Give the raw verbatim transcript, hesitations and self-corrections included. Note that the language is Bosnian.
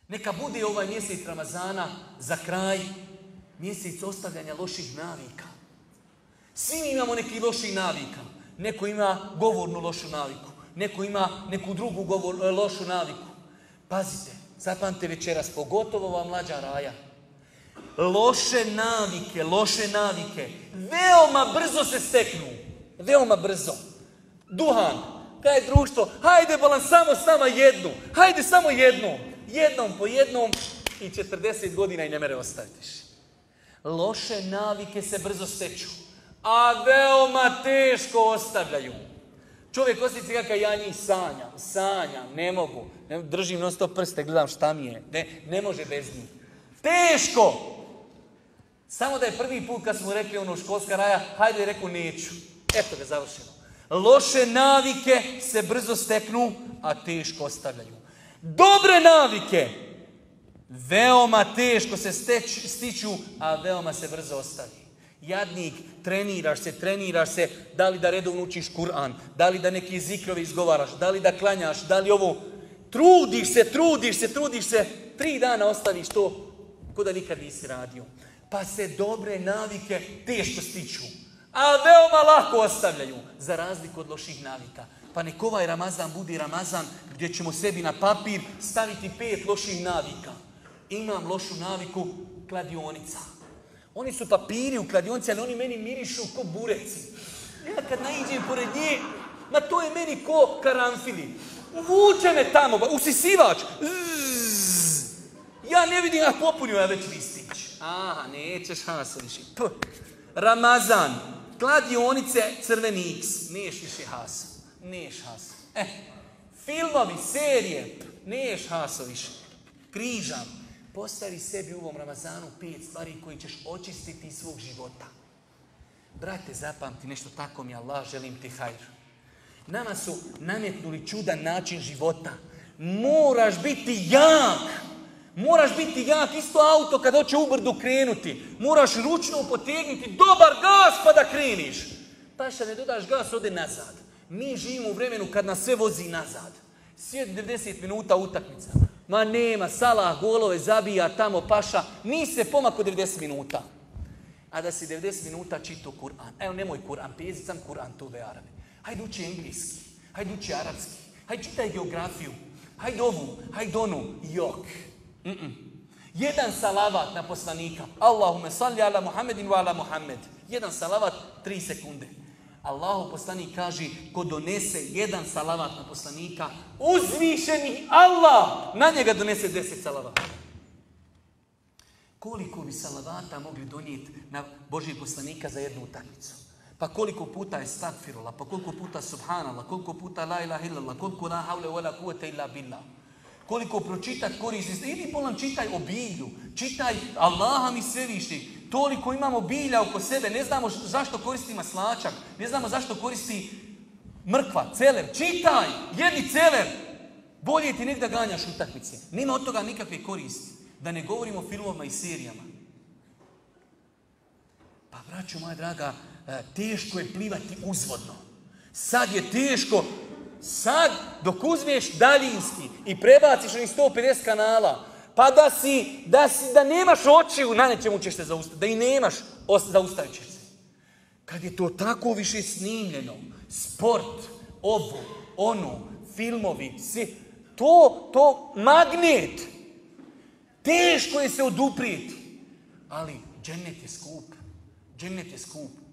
Neka bude ovaj mjesec Ramazana za kraj mjesec ostavljanja loših navika. Svi imamo neki loših navika. Neko ima govornu lošu naviku. Neko ima neku drugu govor, lošu naviku. Pazite, zapamte večeras, pogotovo ova mlađa raja. Loše navike, loše navike, veoma brzo se steknu. Veoma brzo. Duhan, kaj je društvo, hajde bolan samo s nama jednu, hajde samo jednu. Jednom po jednom i četrdeset godina i ne mere ostavitiš. Loše navike se brzo steču, a veoma teško ostavljaju. Čovjek osjeti kako ja njih sanjam, sanjam, ne mogu. Ne, držim non stop prste, gledam šta mi je. Ne, ne može bez njih. Teško! Samo da je prvi put kad smo rekli ono školska raja, hajde je rekao neću. Eto ga završeno. Loše navike se brzo steknu, a teško ostavljaju. Dobre navike veoma teško se steć, stiču, a veoma se brzo ostavi. Jadnik, treniraš se, treniraš se, da li da redovno učiš Kur'an, da li da neki zikrove izgovaraš, da li da klanjaš, da li ovo. Trudiš se, trudiš se, trudiš se, tri dana ostaviš to ko da nikad nisi radio. Pa se dobre navike teško stiču, a veoma lako ostavljaju, za razliku od loših navika. Pa nek ovaj Ramazan bude Ramazan gdje ćemo sebi na papir staviti pet loših navika. Imam lošu naviku kladionica. Oni su papiri u kladionici, ali oni meni mirišu ko bureci. Ja kad naiđem pored nje, ma to je meni ko karanfili. Uvuče me tamo, usisivač. Zzz. Ja ne vidim, ja popunio ja već listić. Aha, nećeš hasoviši. Ramazan, kladionice, crveni X. Neš više haso. Neš haso. Eh, filmovi, serije, neš hasoviši. Križam. Postavi sebi u ovom Ramazanu pet stvari koji ćeš očistiti iz svog života. Brate, zapamti nešto, tako mi Allah, želim ti hajr. Nama su nametnuli čudan način života. Moraš biti jak. Moraš biti jak, isto auto kad hoće u brdu krenuti. Moraš ručno potegnuti dobar gas pa da kreniš. Paša, ne dodaš gas, ode nazad. Mi živimo u vremenu kad nas sve vozi nazad. Sjedi devedeset minuta utakmica. Ma nema, Salah golove zabija tamo, paša, nisi se pomako devedeset minuta. A da si devedeset minuta čitao Kur'an. Evo, nemoj Kur'an, pezi sam Kur'an, to ve Arabi. Hajde uči engleski, hajde uči arapski, hajde čitaj geografiju, hajde ovu, hajde onu, jok. Mm-mm. Jedan salavat na poslanika. Allahume salli ala Muhammedin wa ala Muhammed. Jedan salavat, tri sekunde. Allahu poslanik kaže, ko donese jedan salavat na poslanika, uzvišeni Allah na njega donese deset salavata. Koliko bi salavata mogli donijeti na Božijeg poslanika za jednu utakmicu? Pa koliko puta je stakfirullah, pa koliko puta subhanallah, koliko puta la ilaha illallah, koliko la havle wala kuvvete illa billah. Koliko pročitat koristi. Idi bolan čitaj o bilju, čitaj Allaha mi svevišnji. Toliko imamo bilja oko sebe, ne znamo zašto koristi maslačak, ne znamo zašto koristi mrkva, celer. Čitaj, jedni celer. Bolje ti nek da ganjaš utakmice. Nema od toga nikakve koristi. Da ne govorimo o filmovima i serijama. Pa braćo moja draga, teško je plivati uzvodno. Sad je teško. Sad, dok uzmeš daljinski i prebaciš onih sto pedeset kanala, pa da si, da si, da nemaš očiju, na nečemu ćeš se zaustaviti, da i nemaš, zaustavit ćeš se. Kad je to tako više snimljeno, sport, ovo, ono, filmovi, svi, to, to, magnet, teško je se oduprijeti, ali džennet je skup, džennet je skup.